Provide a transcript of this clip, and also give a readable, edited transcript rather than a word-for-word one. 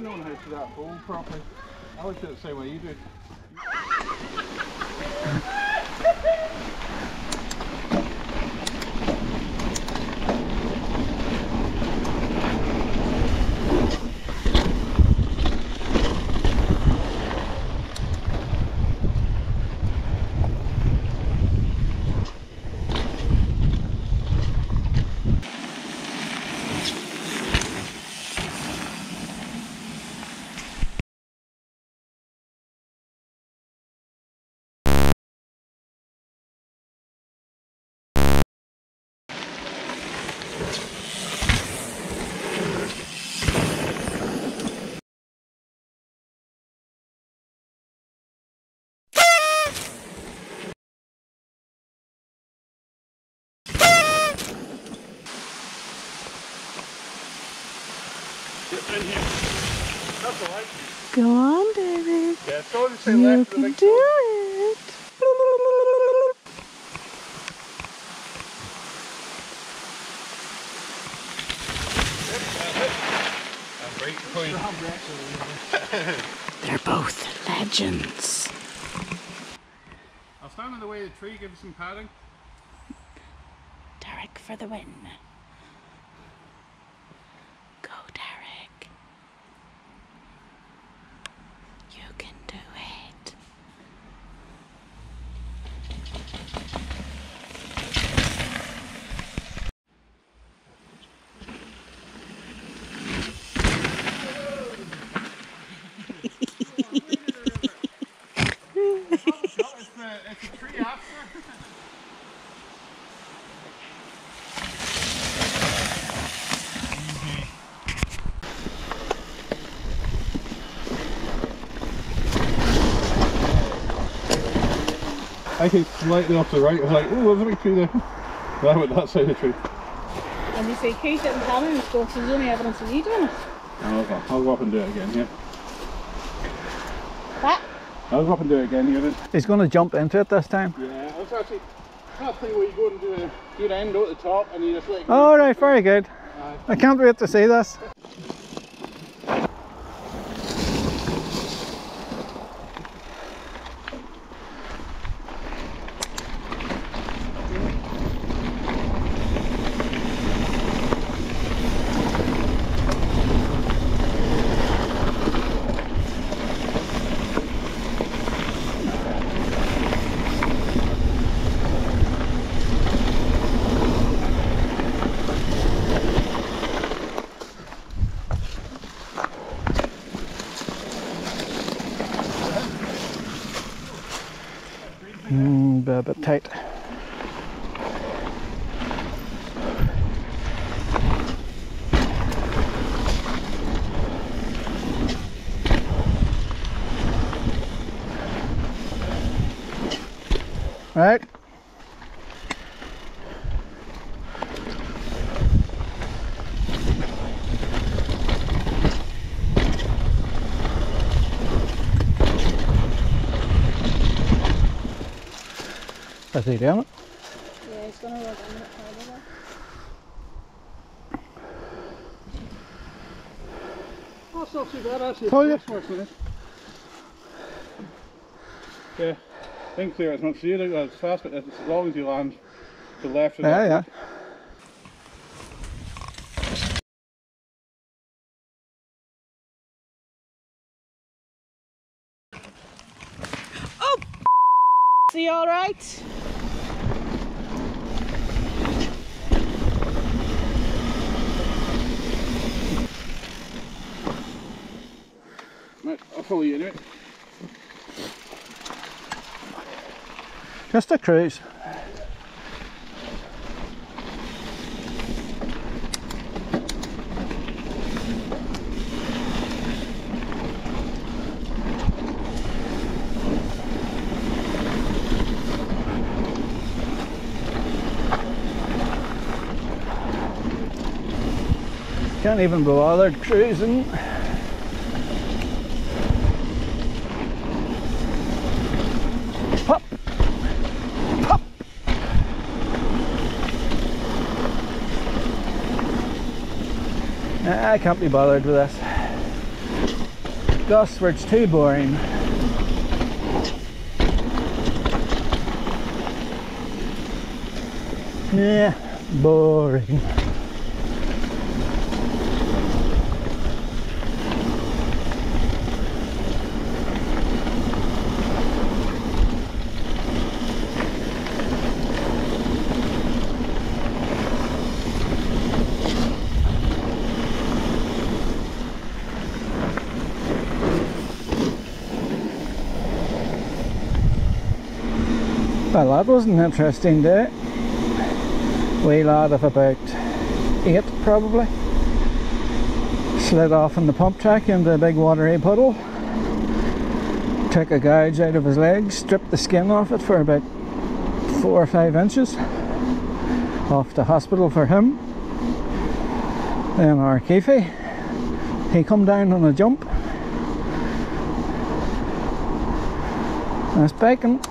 know how to that bowl properly. I always do it the same way you do. Get in here. That's alright. Go on, David. Yeah, so to say You left can the big do it. They're both legends. I'll stand in the way of the tree, give you some padding. Derek for the win. Go, Derek. You can do it. It's a tree after. I came slightly off to the right. I was like, oh, there's a big tree there. But I went that side of the tree. And you say Keith didn't tell me, so there's only evidence of you doing it. Oh, okay. I'll go up and do it again, yeah. What? I'll go up and do it again, yeah. He's going to jump into it this time. Yeah, it's actually that thing where you go and do an end out at the top and you just like... All right, very good. I can't wait to see this. A bit tight. Right. Is he doing it? Yeah, he's going to roll down it further. Oh, it's not too bad actually. Told you. Yeah, think clear as much as you do, as fast, but as long as you land to the left of Yeah, that. yeah. Is he alright? Right, I'll follow you anyway. Just a cruise. Can't even be bothered cruising. Pop! Pop! I can't be bothered with this. Gosford's too boring. Yeah, boring. Well, that was an interesting day. Wee lad of about 8 probably slid off on the pump track into a big watery puddle, took a gouge out of his leg, stripped the skin off it for about 4 or 5 inches, off to hospital for him. Then our Keefy, he come down on a jump. That's bacon.